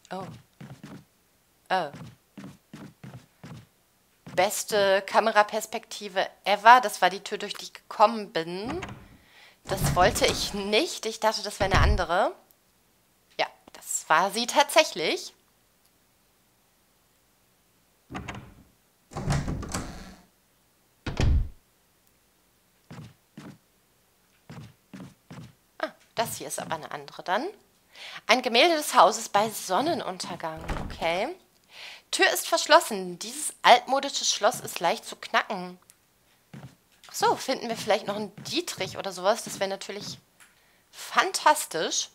Oh. Oh. Beste Kameraperspektive ever. Das war die Tür, durch die ich gekommen bin. Das wollte ich nicht. Ich dachte, das wäre eine andere. Ja, das war sie tatsächlich. Ah, das hier ist aber eine andere dann. Ein Gemälde des Hauses bei Sonnenuntergang. Okay. Tür ist verschlossen. Dieses altmodische Schloss ist leicht zu knacken. Ach so, finden wir vielleicht noch einen Dietrich oder sowas? Das wäre natürlich fantastisch.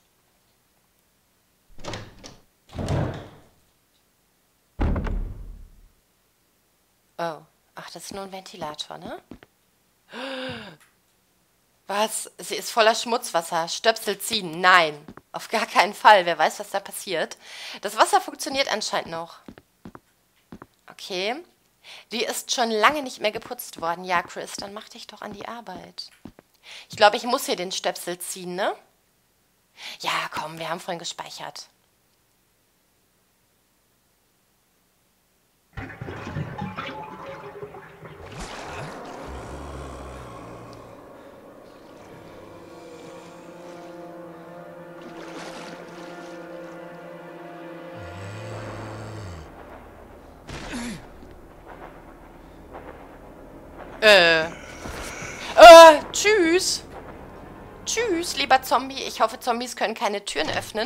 Oh. Ach, das ist nur ein Ventilator, ne? Was? Sie ist voller Schmutzwasser. Stöpsel ziehen. Nein. Auf gar keinen Fall. Wer weiß, was da passiert. Das Wasser funktioniert anscheinend noch. Okay. Die ist schon lange nicht mehr geputzt worden. Ja, Chris, dann mach dich doch an die Arbeit. Ich glaube, ich muss hier den Stöpsel ziehen, ne? Ja, komm, wir haben vorhin gespeichert. Tschüss. Tschüss, lieber Zombie. Ich hoffe, Zombies können keine Türen öffnen.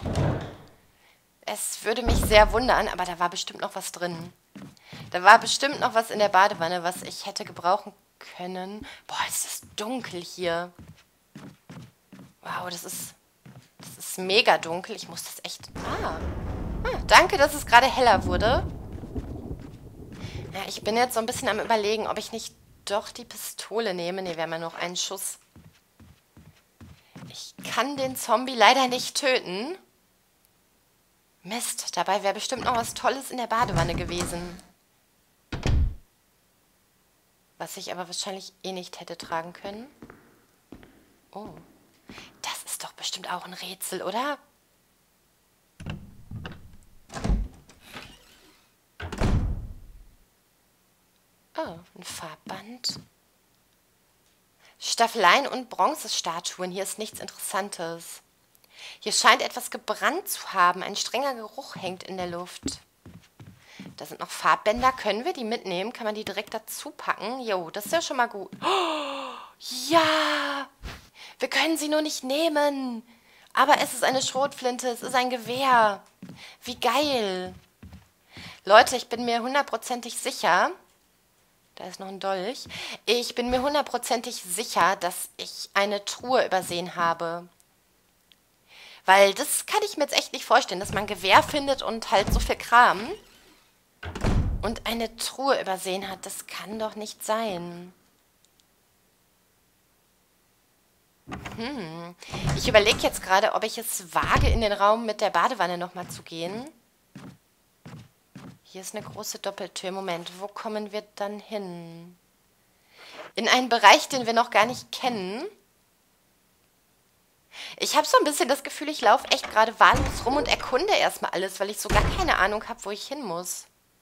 Es würde mich sehr wundern, aber da war bestimmt noch was drin. Da war bestimmt noch was in der Badewanne, was ich hätte gebrauchen können. Boah, es ist dunkel hier. Wow, das ist mega dunkel. Ich muss das echt... danke, dass es gerade heller wurde. Ja, ich bin jetzt so ein bisschen am Überlegen, ob ich nicht doch die Pistole nehme. Ne, wir haben ja noch einen Schuss. Ich kann den Zombie leider nicht töten. Mist, dabei wäre bestimmt noch was Tolles in der Badewanne gewesen. Was ich aber wahrscheinlich eh nicht hätte tragen können. Oh, das ist doch bestimmt auch ein Rätsel, oder? Oh, ein Farbband. Staffeleien und Bronzestatuen. Hier ist nichts Interessantes. Hier scheint etwas gebrannt zu haben. Ein strenger Geruch hängt in der Luft. Da sind noch Farbbänder. Können wir die mitnehmen? Kann man die direkt dazu packen? Jo, das ist ja schon mal gut. Oh, ja! Wir können sie nur nicht nehmen. Aber es ist eine Schrotflinte. Es ist ein Gewehr. Wie geil. Leute, ich bin mir hundertprozentig sicher... Da ist noch ein Dolch. Ich bin mir hundertprozentig sicher, dass ich eine Truhe übersehen habe. Weil das kann ich mir jetzt echt nicht vorstellen, dass man ein Gewehr findet und halt so viel Kram und eine Truhe übersehen hat. Das kann doch nicht sein. Ich überlege jetzt gerade, ob ich es wage, in den Raum mit der Badewanne nochmal zu gehen. Hier ist eine große Doppeltür. Moment, wo kommen wir dann hin? In einen Bereich, den wir noch gar nicht kennen. Ich habe so ein bisschen das Gefühl, ich laufe echt gerade wahllos rum und erkunde erstmal alles, weil ich so gar keine Ahnung habe, wo ich hin muss.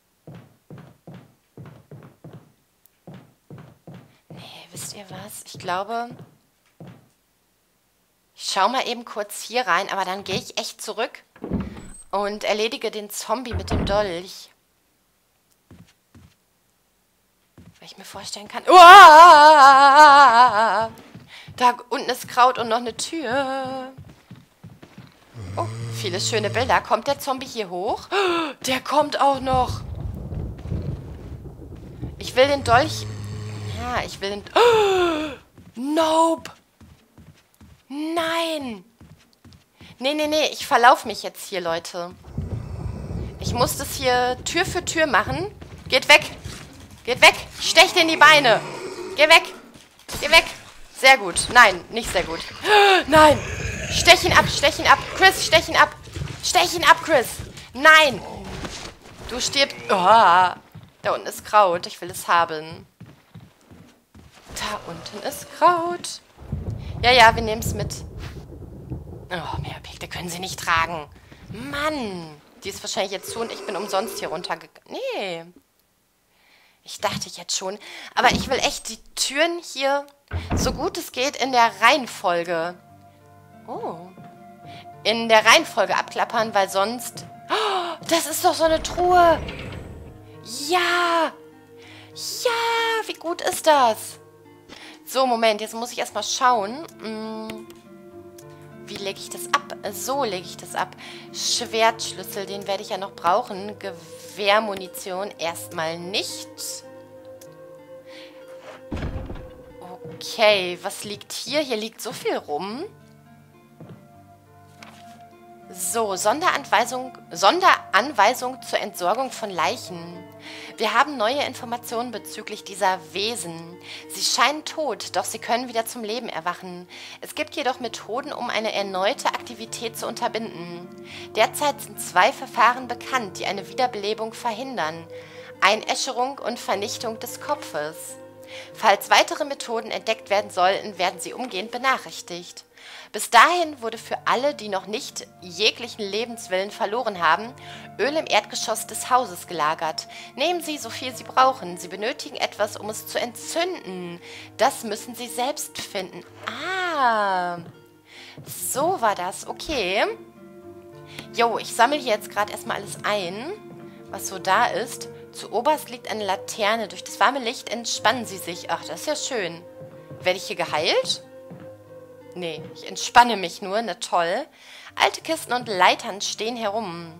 Nee, wisst ihr was? Ich glaube, ich schaue mal eben kurz hier rein, aber dann gehe ich echt zurück und erledige den Zombie mit dem Dolch. Weil ich mir vorstellen kann... Uah! Da unten ist Kraut und noch eine Tür. Oh, viele schöne Bilder. Kommt der Zombie hier hoch? Der kommt auch noch. Ich will den Dolch... Ja, ich will den... Nope. Nein. Nee. Ich verlaufe mich jetzt hier, Leute. Ich muss das hier Tür für Tür machen. Geht weg. Geht weg. Stech dir in die Beine. Geh weg. Geh weg. Sehr gut. Nein, nicht sehr gut. Nein. Stech ihn ab. Stech ihn ab. Chris, stech ihn ab. Stech ihn ab, Chris. Nein. Du stirbst. Oh, da unten ist Kraut. Ich will es haben. Da unten ist Kraut. Ja, wir nehmen es mit. Oh, mehr Objekte können sie nicht tragen. Mann. Die ist wahrscheinlich jetzt zu und ich bin umsonst hier runtergegangen. Nee. Ich dachte jetzt schon. Aber ich will echt die Türen hier, so gut es geht, in der Reihenfolge. Oh. In der Reihenfolge abklappern, weil sonst... Oh, das ist doch so eine Truhe. Ja. Ja, wie gut ist das? So, Moment, jetzt muss ich erstmal schauen. Wie lege ich das ab? So lege ich das ab. Schwertschlüssel, den werde ich ja noch brauchen. Gewehrmunition erstmal nicht. Okay, was liegt hier? Hier liegt so viel rum. So, Sonderanweisung zur Entsorgung von Leichen. Wir haben neue Informationen bezüglich dieser Wesen. Sie scheinen tot, doch sie können wieder zum Leben erwachen. Es gibt jedoch Methoden, um eine erneute Aktivität zu unterbinden. Derzeit sind 2 Verfahren bekannt, die eine Wiederbelebung verhindern: Einäscherung und Vernichtung des Kopfes. Falls weitere Methoden entdeckt werden sollten, werden sie umgehend benachrichtigt. Bis dahin wurde für alle, die noch nicht jeglichen Lebenswillen verloren haben, Öl im Erdgeschoss des Hauses gelagert. Nehmen Sie, so viel Sie brauchen. Sie benötigen etwas, um es zu entzünden. Das müssen Sie selbst finden. Ah, so war das. Okay. Jo, ich sammle hier jetzt gerade erstmal alles ein, was so da ist. Zu oberst liegt eine Laterne. Durch das warme Licht entspannen Sie sich. Ach, das ist ja schön. Werde ich hier geheilt? Nee, ich entspanne mich nur. Na toll. Alte Kisten und Leitern stehen herum.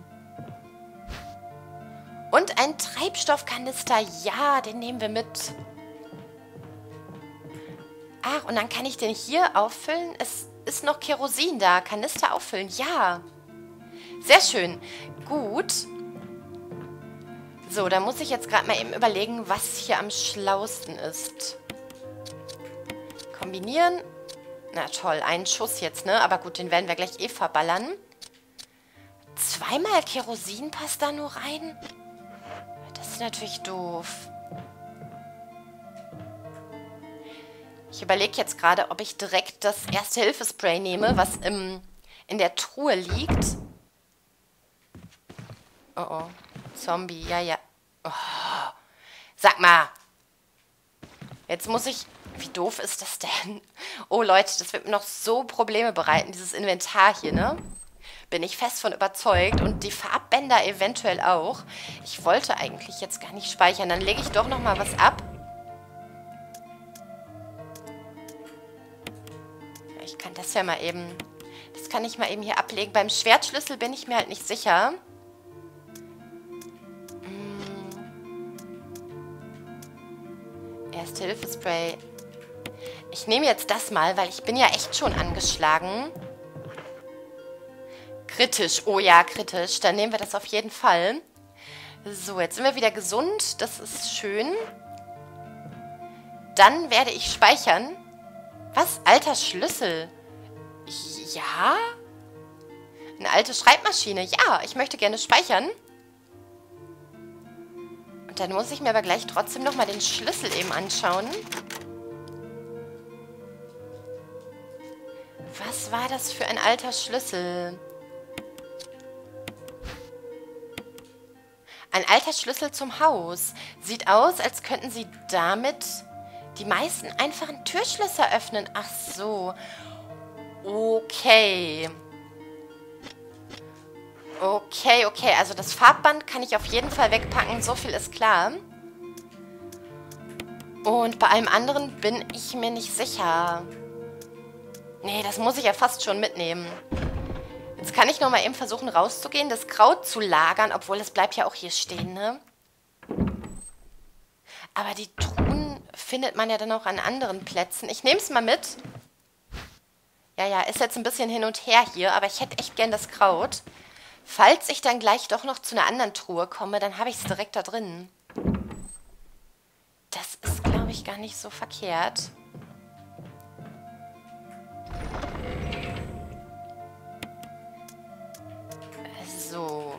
Und ein Treibstoffkanister. Ja, den nehmen wir mit. Ach, und dann kann ich den hier auffüllen. Es ist noch Kerosin da. Kanister auffüllen. Ja. Sehr schön. Gut. So, da muss ich jetzt gerade mal eben überlegen, was hier am schlausten ist. Kombinieren. Na toll, einen Schuss jetzt, ne? Aber gut, den werden wir gleich eh verballern. 2-mal Kerosin passt da nur rein? Das ist natürlich doof. Ich überlege jetzt gerade, ob ich direkt das Erste-Hilfe-Spray nehme, was in der Truhe liegt. Oh oh. Zombie, ja, ja. Oh. Sag mal. Jetzt muss ich... Wie doof ist das denn? Oh Leute, das wird mir noch so Probleme bereiten, dieses Inventar hier, ne? Bin ich fest von überzeugt. Und die Farbbänder eventuell auch. Ich wollte eigentlich jetzt gar nicht speichern. Dann lege ich doch noch mal was ab. Ich kann das ja mal eben... Das kann ich mal eben hier ablegen. Beim Schwertschlüssel bin ich mir halt nicht sicher. Erste-Hilfe-Spray. Ich nehme jetzt das mal, weil ich bin ja echt schon angeschlagen. Kritisch. Oh ja, kritisch. Dann nehmen wir das auf jeden Fall. So, jetzt sind wir wieder gesund. Das ist schön. Dann werde ich speichern. Was? Alter Schlüssel. Ja? Eine alte Schreibmaschine. Ja, ich möchte gerne speichern. Und dann muss ich mir aber gleich trotzdem nochmal den Schlüssel eben anschauen. Was war das für ein alter Schlüssel? Ein alter Schlüssel zum Haus. Sieht aus, als könnten Sie damit die meisten einfachen Türschlösser öffnen. Ach so. Okay. Okay. Also das Farbband kann ich auf jeden Fall wegpacken. So viel ist klar. Und bei allem anderen bin ich mir nicht sicher. Nee, das muss ich ja fast schon mitnehmen. Jetzt kann ich noch mal eben versuchen rauszugehen, das Kraut zu lagern, obwohl es bleibt ja auch hier stehen, ne? Aber die Truhen findet man ja dann auch an anderen Plätzen. Ich nehme es mal mit. Ja, ist jetzt ein bisschen hin und her hier, aber ich hätte echt gern das Kraut. Falls ich dann gleich doch noch zu einer anderen Truhe komme, dann habe ich es direkt da drin. Das ist, glaube ich, gar nicht so verkehrt. So.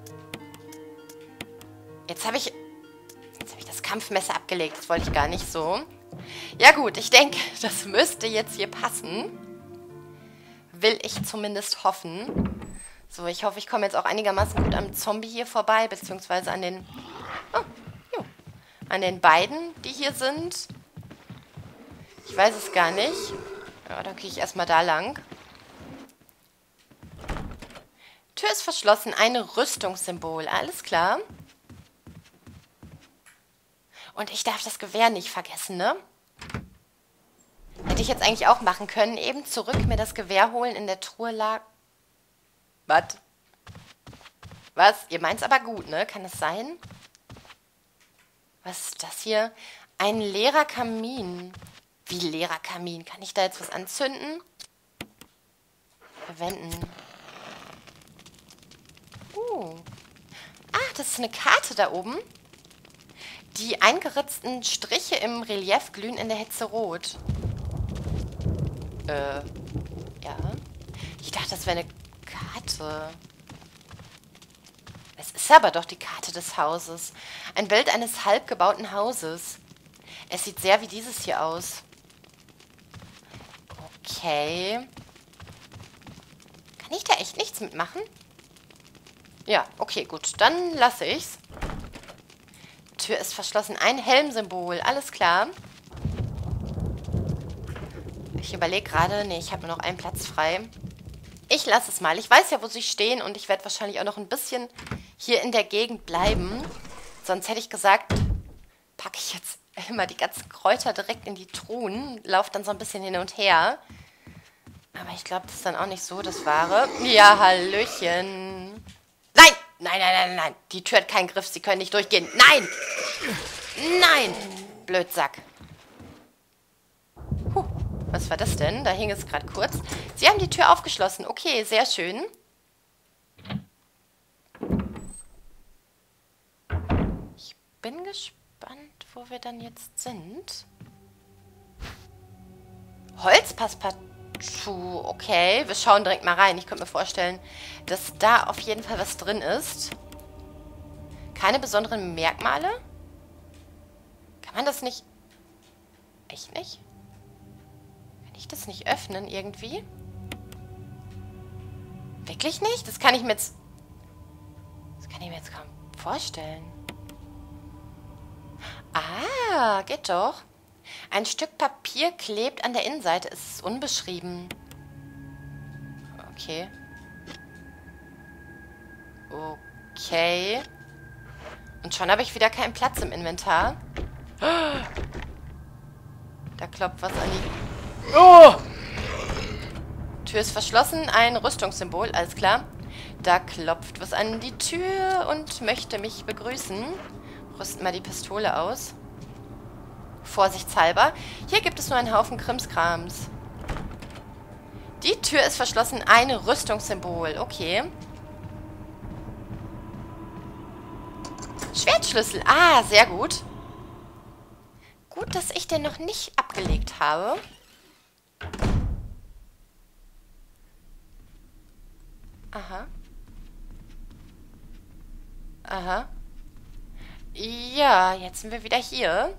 Jetzt habe ich das Kampfmesser abgelegt. Das wollte ich gar nicht so. Ja gut, ich denke, das müsste jetzt hier passen. Will ich zumindest hoffen. So, ich hoffe, ich komme jetzt auch einigermaßen gut am Zombie hier vorbei, beziehungsweise an den... Oh, jo. An den beiden, die hier sind. Ich weiß es gar nicht. Ja, dann gehe ich erstmal da lang. Tür ist verschlossen. Ein Rüstungssymbol. Alles klar. Und ich darf das Gewehr nicht vergessen, ne? Hätte ich jetzt eigentlich auch machen können. Eben zurück mir das Gewehr holen, in der Truhe lag... Was? Was? Ihr meint's aber gut, ne? Kann das sein? Was ist das hier? Ein leerer Kamin. Wie leerer Kamin? Kann ich da jetzt was anzünden? Verwenden. Ah, das ist eine Karte da oben. Die eingeritzten Striche im Relief glühen in der Hitze rot. Ja. Ich dachte, das wäre eine Karte. Es ist aber doch die Karte des Hauses. Ein Bild eines halb gebauten Hauses. Es sieht sehr wie dieses hier aus. Okay. Kann ich da echt nichts mitmachen? Ja, okay, gut. Dann lasse ich's. Tür ist verschlossen. Ein Helmsymbol. Alles klar. Ich überlege gerade... Nee, ich habe nur noch einen Platz frei. Ich lasse es mal. Ich weiß ja, wo sie stehen und ich werde wahrscheinlich auch noch ein bisschen hier in der Gegend bleiben. Sonst hätte ich gesagt, packe ich jetzt immer die ganzen Kräuter direkt in die Truhen. Laufe dann so ein bisschen hin und her. Aber ich glaube, das ist dann auch nicht so das Wahre. Ja, Hallöchen. Nein! Nein, nein, nein, nein. Die Tür hat keinen Griff. Sie können nicht durchgehen. Nein! Nein! Blödsack. Was war das denn? Da hing es gerade kurz. Sie haben die Tür aufgeschlossen. Okay, sehr schön. Ich bin gespannt, wo wir dann jetzt sind. Holzpassepartout. Okay, wir schauen direkt mal rein. Ich könnte mir vorstellen, dass da auf jeden Fall was drin ist. Keine besonderen Merkmale? Kann man das nicht... Echt nicht? Kann ich das nicht öffnen irgendwie? Wirklich nicht? Das kann ich mir jetzt... Das kann ich mir jetzt kaum vorstellen. Ah, geht doch. Ein Stück Papier klebt an der Innenseite. Es ist unbeschrieben. Okay. Okay. Und schon habe ich wieder keinen Platz im Inventar. Da klopft was an die... Oh! Tür ist verschlossen. Ein Rüstungssymbol, alles klar. Da klopft was an die Tür und möchte mich begrüßen. Rüsten mal die Pistole aus. Vorsichtshalber. Hier gibt es nur einen Haufen Krimskrams. Die Tür ist verschlossen. Ein Rüstungssymbol. Okay. Schwertschlüssel. Ah, sehr gut. Gut, dass ich den noch nicht abgelegt habe. Aha. Aha. Ja, jetzt sind wir wieder hier.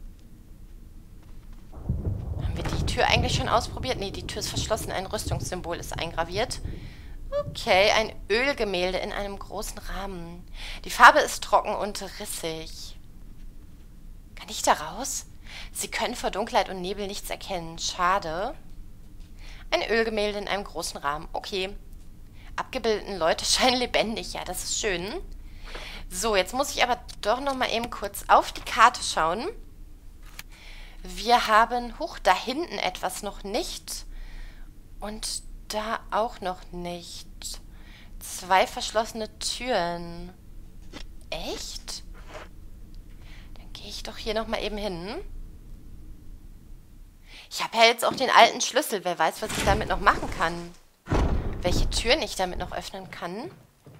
Haben wir die Tür eigentlich schon ausprobiert? Nee, die Tür ist verschlossen. Ein Rüstungssymbol ist eingraviert. Okay, ein Ölgemälde in einem großen Rahmen. Die Farbe ist trocken und rissig. Kann ich da raus? Sie können vor Dunkelheit und Nebel nichts erkennen. Schade. Ein Ölgemälde in einem großen Rahmen. Okay. Abgebildeten Leute scheinen lebendig. Ja, das ist schön. So, jetzt muss ich aber doch noch mal eben kurz auf die Karte schauen. Wir haben, da hinten etwas noch nicht. Und da auch noch nicht. 2 verschlossene Türen. Echt? Dann gehe ich doch hier noch mal eben hin. Ich habe ja jetzt auch den alten Schlüssel. Wer weiß, was ich damit noch machen kann. Welche Türen ich damit noch öffnen kann.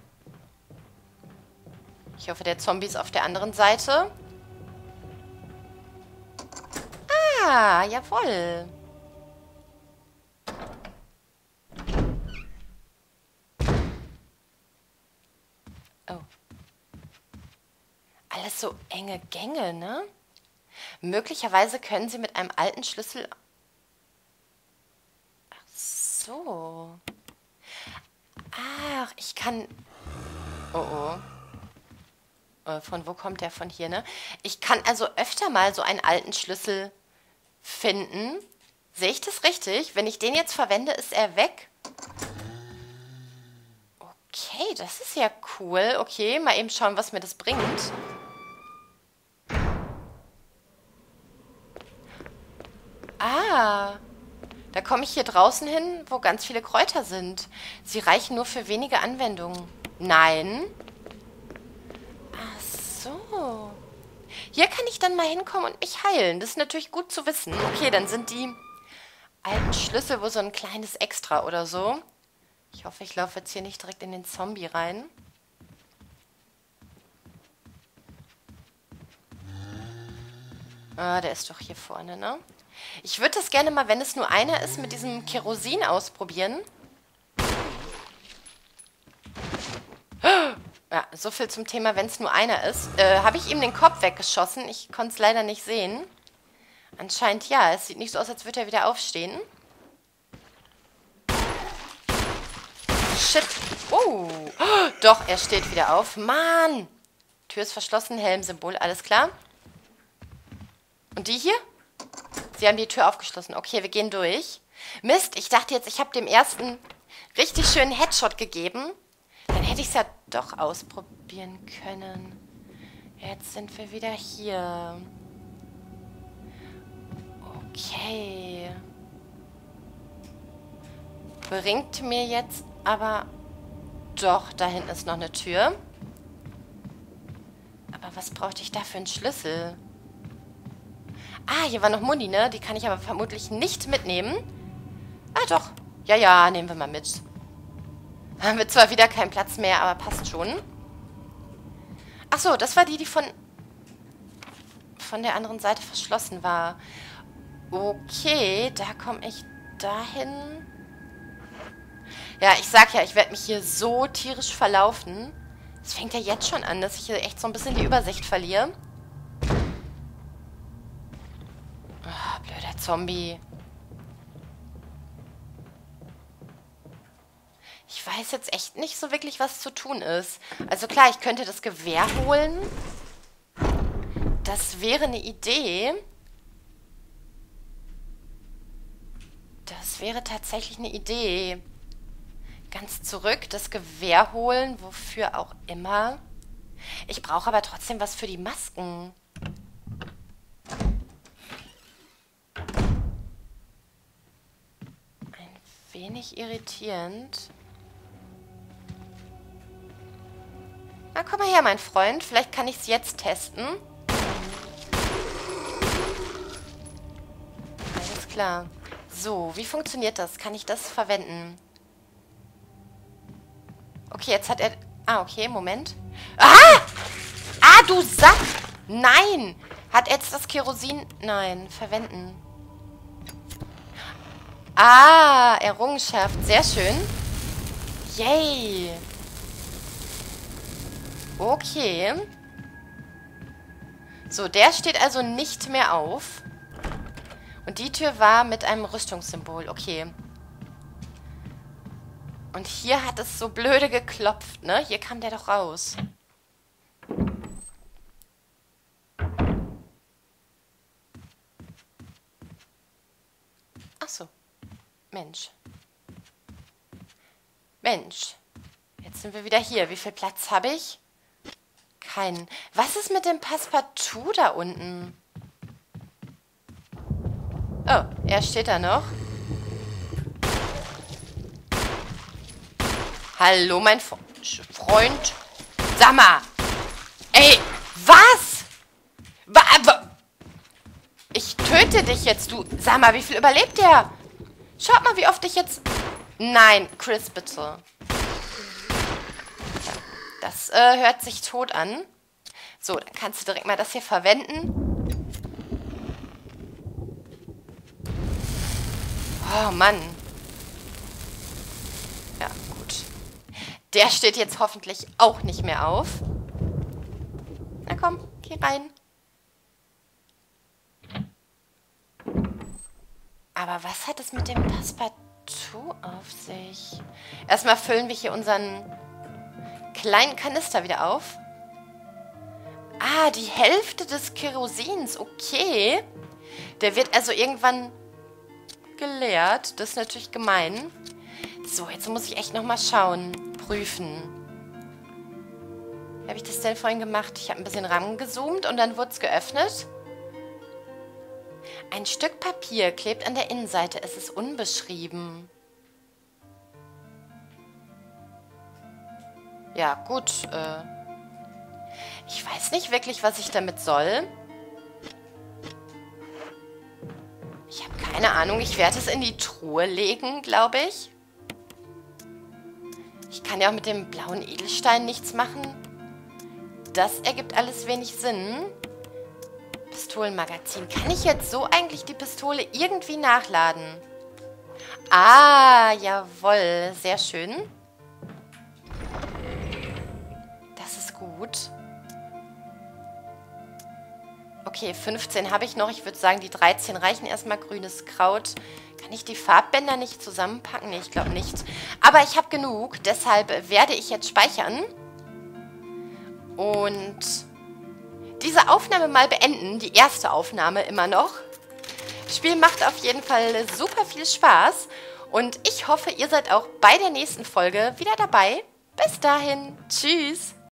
Ich hoffe, der Zombie ist auf der anderen Seite. Ah, jawohl. Oh. Alles so enge Gänge, ne? Möglicherweise können sie mit einem alten Schlüssel... Ach so. Ach, ich kann... Oh, oh. Von wo kommt der? Von hier, ne? Ich kann also öfter mal so einen alten Schlüssel finden. Sehe ich das richtig? Wenn ich den jetzt verwende, ist er weg? Okay, das ist ja cool. Okay, mal eben schauen, was mir das bringt. Ah, da komme ich hier draußen hin, wo ganz viele Kräuter sind. Sie reichen nur für wenige Anwendungen. Nein. Ach so. Hier kann ich dann mal hinkommen und mich heilen. Das ist natürlich gut zu wissen. Okay, dann sind die alten Schlüssel wohl so ein kleines Extra oder so. Ich hoffe, ich laufe jetzt hier nicht direkt in den Zombie rein. Ah, der ist doch hier vorne, ne? Ich würde das gerne mal, wenn es nur einer ist, mit diesem Kerosin ausprobieren. Ja, so viel zum Thema, wenn es nur einer ist. Habe ich ihm den Kopf weggeschossen? Ich konnte es leider nicht sehen. Anscheinend ja. Es sieht nicht so aus, als würde er wieder aufstehen. Shit. Oh. Doch, er steht wieder auf. Mann. Tür ist verschlossen, Helmsymbol, alles klar. Und die hier? Sie haben die Tür aufgeschlossen. Okay, wir gehen durch. Mist, ich dachte jetzt, ich habe dem ersten richtig schönen Headshot gegeben. Dann hätte ich es ja doch ausprobieren können. Jetzt sind wir wieder hier. Okay. Bringt mir jetzt aber... Doch, da hinten ist noch eine Tür. Aber was brauchte ich da für einen Schlüssel? Ah, hier war noch Muni, ne? Die kann ich aber vermutlich nicht mitnehmen. Ah, doch. Ja, ja, nehmen wir mal mit. Haben wir zwar wieder keinen Platz mehr, aber passt schon. Ach so, das war die von der anderen Seite verschlossen war. Okay, da komme ich dahin. Ja, ich sag ja, ich werde mich hier so tierisch verlaufen. Es fängt ja jetzt schon an, dass ich hier echt so ein bisschen die Übersicht verliere. Oh, blöder Zombie. Ich weiß jetzt echt nicht so wirklich, was zu tun ist. Also klar, ich könnte das Gewehr holen. Das wäre eine Idee. Das wäre tatsächlich eine Idee. Ganz zurück, das Gewehr holen, wofür auch immer. Ich brauche aber trotzdem was für die Masken. Ein wenig irritierend. Na, komm mal her, mein Freund. Vielleicht kann ich es jetzt testen. Alles klar. So, wie funktioniert das? Kann ich das verwenden? Okay, jetzt hat er... Ah, okay, Moment. Ah! Ah, du Sack! Nein! Hat er jetzt das Kerosin... Nein, verwenden. Ah, Errungenschaft. Sehr schön. Yay! Okay. So, der steht also nicht mehr auf. Und die Tür war mit einem Rüstungssymbol. Okay. Und hier hat es so blöde geklopft, ne? Hier kam der doch raus. Ach so. Mensch. Mensch. Jetzt sind wir wieder hier. Wie viel Platz habe ich? Keinen. Was ist mit dem Passepartout da unten? Oh, er steht da noch. Hallo, mein Freund. Sag mal. Ey, was? Ich töte dich jetzt, du. Sag mal, wie viel überlebt der? Schaut mal, wie oft ich jetzt... Nein, Chris, bitte. Das hört sich tot an. So, dann kannst du direkt mal das hier verwenden. Oh, Mann. Ja, gut. Der steht jetzt hoffentlich auch nicht mehr auf. Na komm, geh rein. Aber was hat es mit dem Passepartout Tattoo auf sich? Erstmal füllen wir hier unseren kleinen Kanister wieder auf. Ah, die Hälfte des Kerosins. Okay. Der wird also irgendwann geleert. Das ist natürlich gemein. So, jetzt muss ich echt nochmal schauen. Prüfen. Wie habe ich das denn vorhin gemacht? Ich habe ein bisschen rangezoomt und dann wurde es geöffnet. Ein Stück Papier klebt an der Innenseite. Es ist unbeschrieben. Ja, gut. Ich weiß nicht wirklich, was ich damit soll. Ich habe keine Ahnung. Ich werde es in die Truhe legen, glaube ich. Ich kann ja auch mit dem blauen Edelstein nichts machen. Das ergibt alles wenig Sinn. Pistolenmagazin. Kann ich jetzt so eigentlich die Pistole irgendwie nachladen? Ah, jawohl. Sehr schön. Das ist gut. Okay, 15 habe ich noch. Ich würde sagen, die 13 reichen erstmal. Grünes Kraut. Kann ich die Farbbänder nicht zusammenpacken? Nee, ich glaube nicht. Aber ich habe genug. Deshalb werde ich jetzt speichern. Und diese Aufnahme mal beenden. Die erste Aufnahme immer noch. Das Spiel macht auf jeden Fall super viel Spaß. Und ich hoffe, ihr seid auch bei der nächsten Folge wieder dabei. Bis dahin. Tschüss.